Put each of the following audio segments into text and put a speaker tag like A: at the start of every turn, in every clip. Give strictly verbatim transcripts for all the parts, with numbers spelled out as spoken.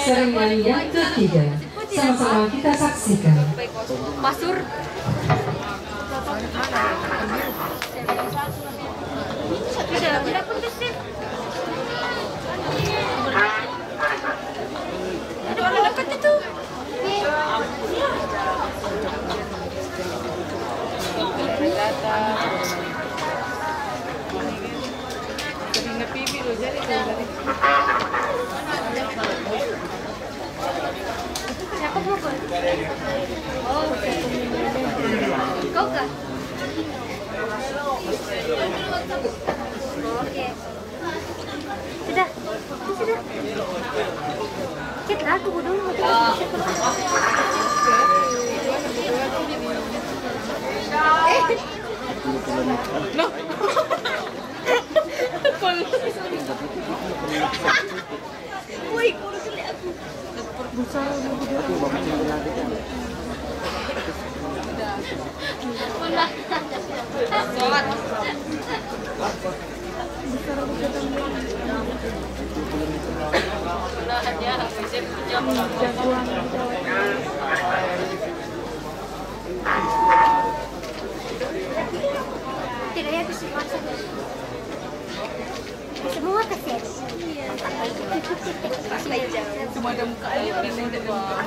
A: Serengan yang ketiga, sama-sama kita saksikan.
B: Pasur. Tidak, tidak kondusif. Ada mana dapat itu? Siapa pukul? Oh, kau kah? Oke. Sudah, sudah. Kita aku dulu. No. Woi, kudu kali aku. Besar aku bawa cendela aja. Mana? Solat. Nah, hanya bisa jam jagoan. Tidak ya bisa masuk. Semua keset. Iya. Cuma ada muka aja ini udah dua.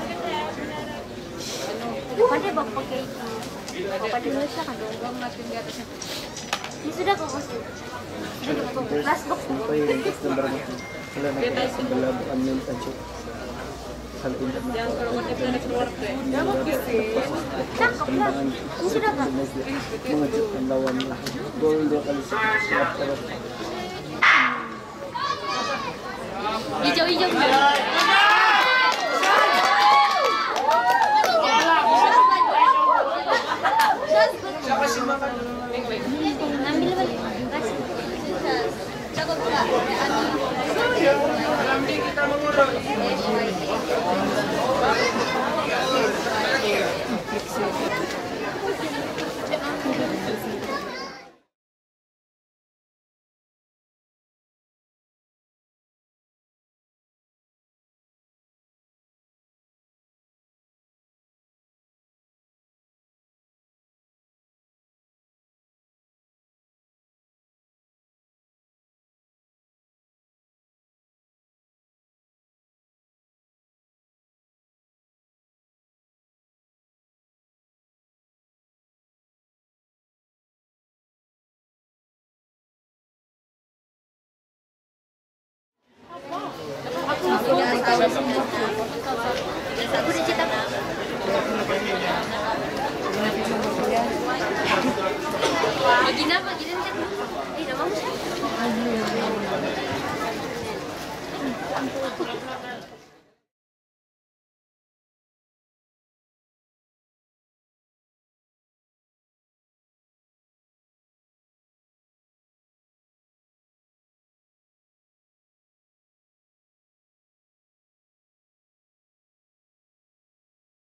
B: Pada bang pakai itu. Pada nulis kan dong ngatin di atasnya. Ini sudah kok masuk. Sudah kok kelas box.
C: Sampai ringkas gambar mati. Kalau nak sebelah ambil tajuk. Hal tidak nak.
B: Yang kalau kita nak keluar deh. Ya bagus sih. Cakep lah. Ini sudah kan.
C: Mengejutkan lawannya. Gol dua kali siap terus.
B: Hijau-hijau.
C: Siapa sih makan?
B: Ambil balik. Kasih. Jago pula.
C: Nanti kita mengurus.
B: Aku udah cetak. Begini apa? Begini kan? Eh, udah bagus kan?